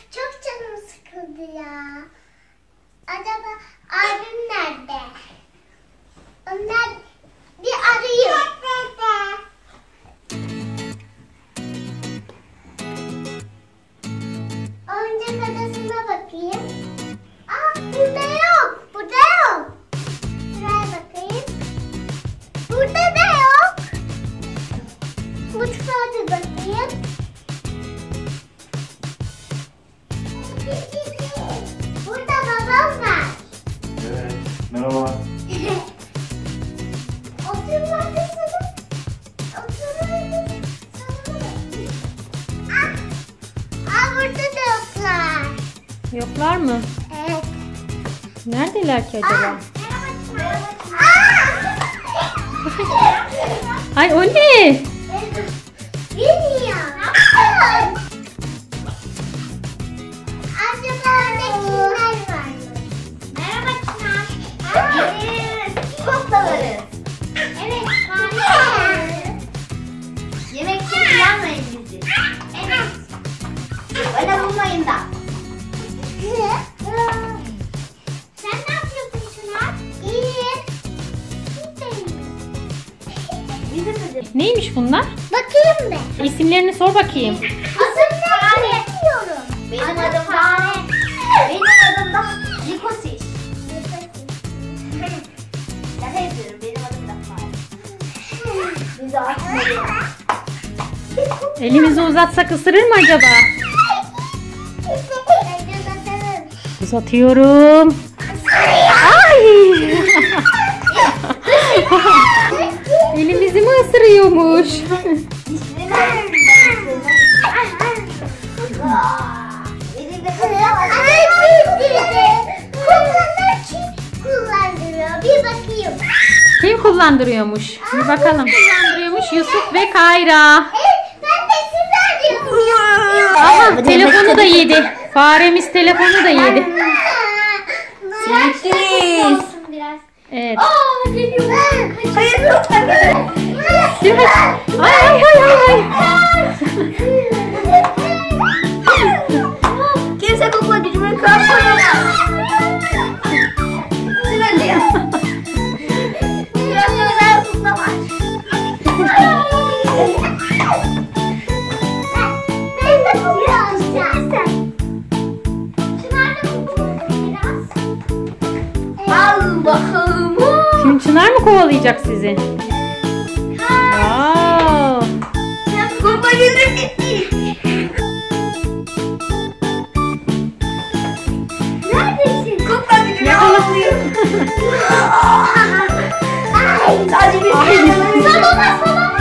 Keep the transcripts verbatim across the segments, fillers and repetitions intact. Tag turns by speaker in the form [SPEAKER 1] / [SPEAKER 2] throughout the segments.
[SPEAKER 1] çok canım sıkıldı ya. Acaba abim nerede? Onlar bir arayayım. Oyuncak adasına bakayım. Aa, burada yok. Burada yok. Şuraya bakayım. Burada da yok. Mutfağa da bakayım. Burada babam var.
[SPEAKER 2] Evet. Merhaba.
[SPEAKER 1] Oturmadı sana. Oturmadı. Ah. Aa, burada da yoklar.
[SPEAKER 3] Yoklar mı?
[SPEAKER 1] Evet.
[SPEAKER 3] Neredeler ki acaba?
[SPEAKER 1] Aa.
[SPEAKER 3] Ay o ne?
[SPEAKER 1] Bilmiyorum. Acaba orada kimler var mı? Merhaba Çınar. Evet. Çok da varız. Evet. Harika. Yemek için kullanmayın bizi. Evet. Öyle bulmayın da. Sen ne yapıyorsun Çınar? İyiyim.
[SPEAKER 3] Neymiş bunlar?
[SPEAKER 1] Bakayım be.
[SPEAKER 3] İsimlerini sor bakayım.
[SPEAKER 1] Adım Fare. Benim adım Fare. Benim adım da Likosis. Şaka yapıyorum. Benim adım da Fare. Bizi atmayın.
[SPEAKER 3] Elimizi uzatsak ısırır mı acaba? Uzatıyorum. Ay! Elimizi mi ısırıyormuş?
[SPEAKER 1] Bir bakayım.
[SPEAKER 3] Kim kullandırıyormuş? Bir bakalım. Kullandırıyormuş Yusuf ve Kayra.
[SPEAKER 1] Ben de size arıyorum.
[SPEAKER 3] Aha telefonu da yedi. Faremiz telefonu da yedi.
[SPEAKER 1] Sürpriz.
[SPEAKER 3] Evet.
[SPEAKER 1] Aa, geliyor. Hayır, lütfen.
[SPEAKER 3] Evet. Ay ay ay ay.
[SPEAKER 1] Kimse kokla gücümü kapatmayamaz. Sıra diyor. Biraz özel kokla var. Ben de kokla istersen. Çınar'da kokla biraz. Allah'ım.
[SPEAKER 3] Şimdi Çınar mı kovalayacak sizi? Wow.
[SPEAKER 1] Kokla gücüm gitti. Neredesin? Kokla gücümü alıyorum. Sadece bir şey. Salona salona.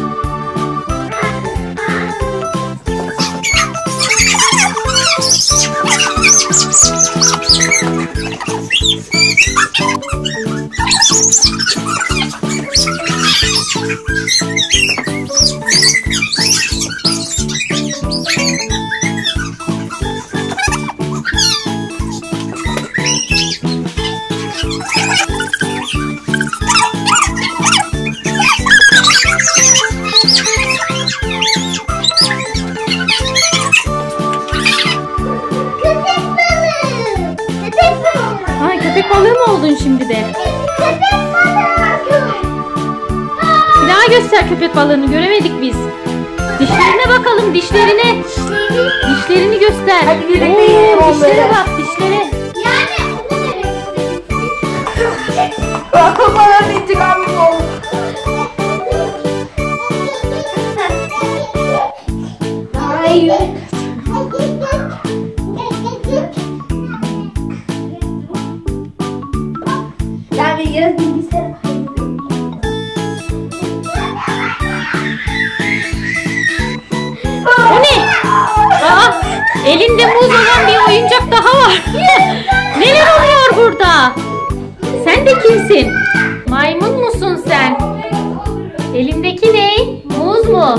[SPEAKER 3] Ay köpek balığı mı oldun şimdi de? Bir daha göster köpek balığını, göremedik biz. Dişlerine bakalım, dişlerine. Dişlerini göster. Oo, dişlere bak, dişlere.
[SPEAKER 1] Bana intikamım oldu. Hayır. Ben bir göz bilgisayarı.
[SPEAKER 3] O ne? Aa, elinde muz olan bir oyuncak daha var. Neler oluyor burada? Sen de kimsin? Maymun musun sen? Elindeki ne? Muz mu?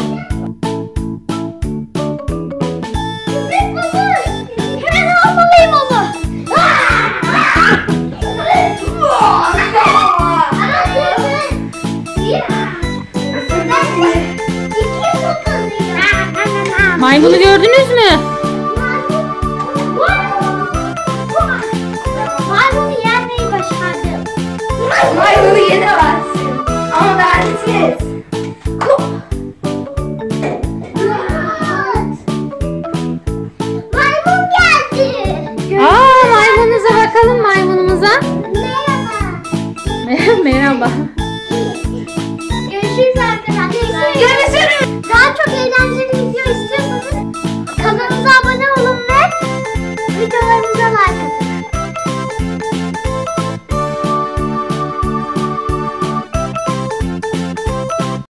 [SPEAKER 1] Hemen almalıyım onu.
[SPEAKER 3] Maymunu gördünüz mü?